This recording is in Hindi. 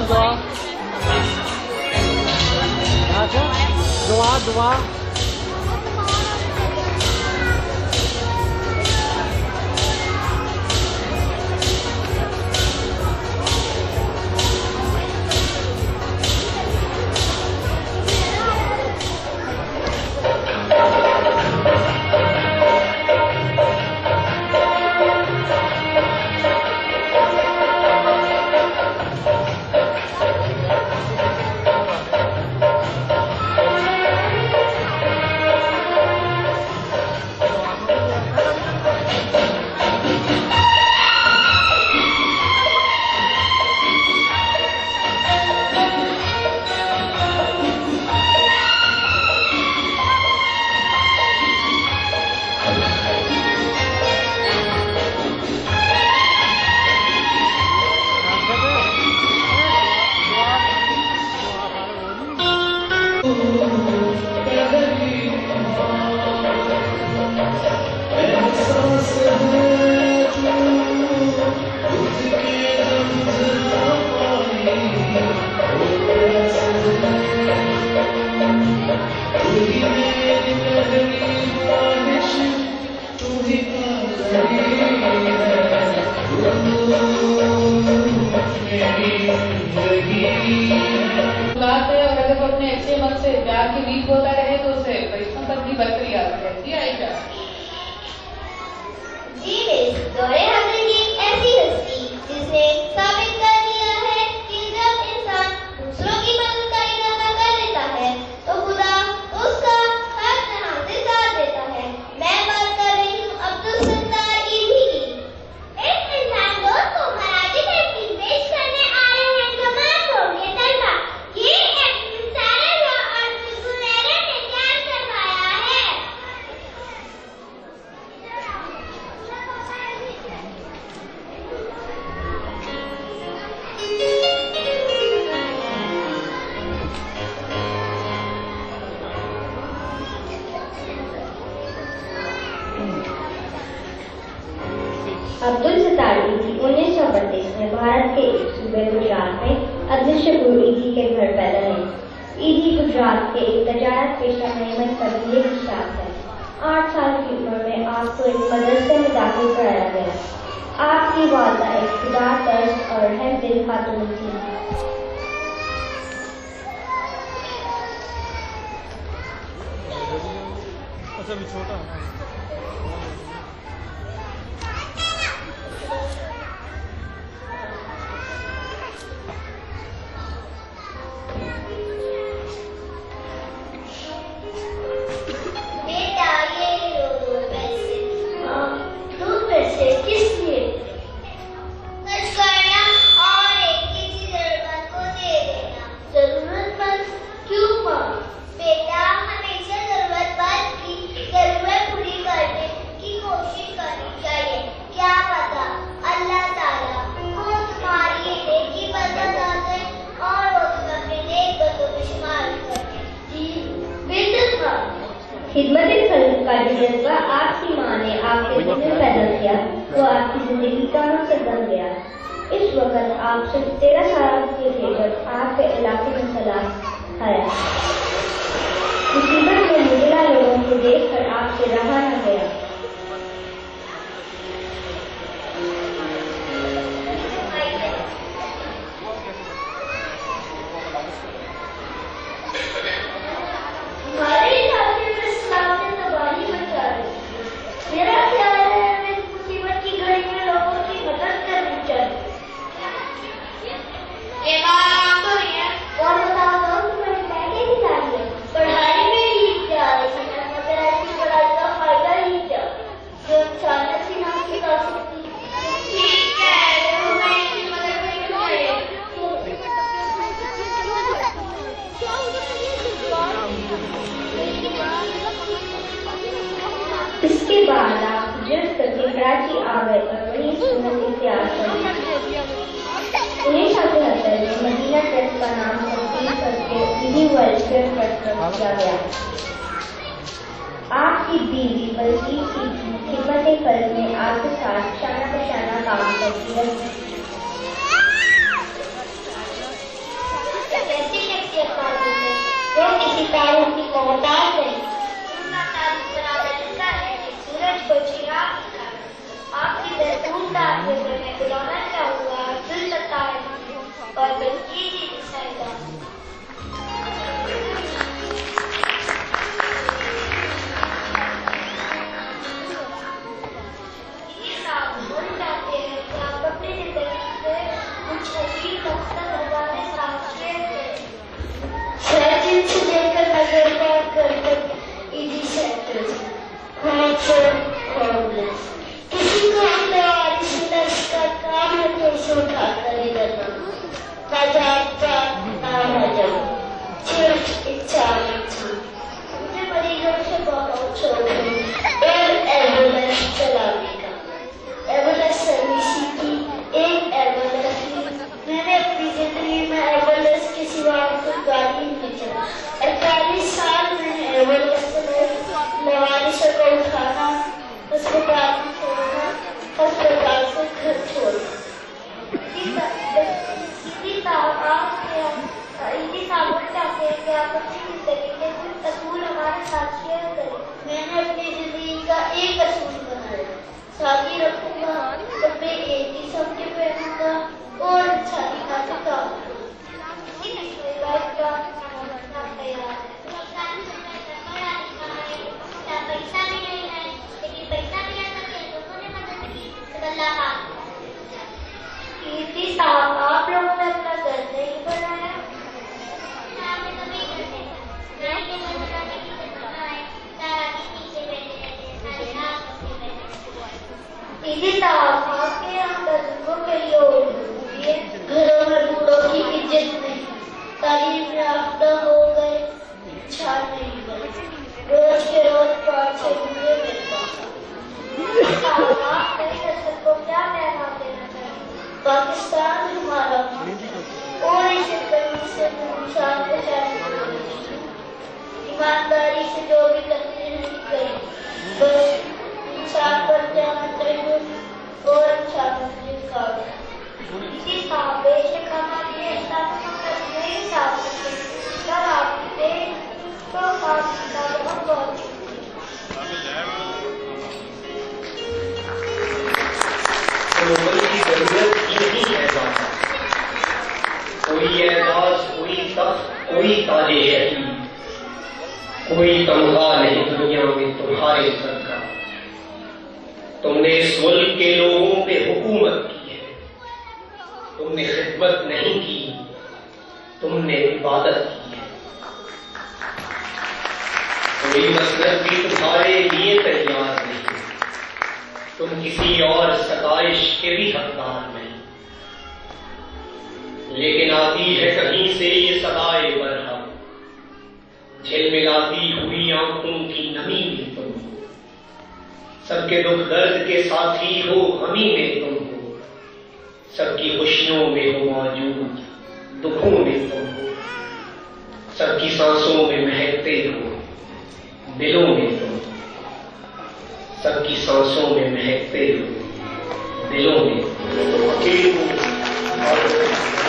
दुआ आपकी बीवी बल्कि खिदमत फर्ज में आपके साथ शाना बशाना काम करती है। सितारों की मोहताज नहीं। उनका ताज बनाना जितना है कि सूरज को चिराग दिखाना। आपकी दस्तूरदार से मैं बुलाना चाहूँगा अब्दुल सत्तार और बल्कीजी साहिबा। से लेकर नगर पार कर तक ईडी सेक्टर्स, किसी को अपने वारिस का काम है तो उसे उठाकर ही करना, ना जात पात ना मजहब, सिर्फ इच्छा। मुझे मरीजों से बहुत शौक है एयर एम्बुलेंस चलाने का। एम्बुलेंस सर्विसिंग की एक एम्बुलेंस की मैंने अपनी जिंदगी में एम्बुलेंस के सिवा कोई गाड़ी नहीं चला। 41 साल में एम्बुलेंस लवारिसों को उठाना, अस्पताल में छोड़ना, अस्पताल से घर छोड़ना। इसी साबुन चाहते हैं कि आप अपनी जिंदगी के कुछ असूल हमारे साथ शेयर करें। मैंने अपनी जिंदगी का एक असूल बनाया, शादी रखूंगा, कपड़े एक ही सबके पहनूंगा और शादी का काम पैसा भी नहीं है, लेकिन पैसा भी ऐसा नहीं तो सोने मदद की कीर्ति साहब, आप लोगों ने अपना घर नहीं बनाया? हमने तो नहीं करते, नहीं के घर बनाने की जरूरत है, सारा नीचे बैठे रहते हैं, सारे रात बच्चे बैठे। कीर्ति साहब, आपके यहाँ बुजुर्गों के लिए है, घरों में बूढ़ों की इज्जत नहीं, तालीम याफ्ता हो गए, इच्छा नहीं बनी, रोज के रोज 5-6 बूढ़े मिलता। आप नई नस्ल को क्या पैगाम देना चाहिए? पाकिस्तान हमारा और इसे कभी से नुकसान पहुंचाने, ईमानदारी से जो भी करते हैं करें, बस इंसान पर जाना चाहिए और इंसान का इसी साहब बेशक हमारे इस्लाम नहीं साथ सकते, तब आपके तो आपका बहुत बहुत की जरूरत यही है। कोई एजाज, कोई तख्त, कोई ताजे शहीद, कोई तमगा नहीं दुनिया में तुम्हारे सर का। तुमने इस मुल्क के लोगों पे हुकूमत की है, तुमने खिदमत नहीं की, तुमने इबादत की है। कोई मसलक भी तुम्हारे लिए तैयार नहीं, तुम किसी और सताइश के भी हकदार नहीं। लेकिन आती है कहीं से ये सदाए बरहम, झिलमिलाती हुई आंखों की नमी में तुम हो, सबके दुख दर्द के साथी हो, हमी में तुम हो, सबकी खुशियों में हो मौजूद, दुखों में तुम हो, सबकी सांसों में महकते हो, दिलों में तुम हो, सबकी सांसों में महकते हो, दिलों में तुम हो।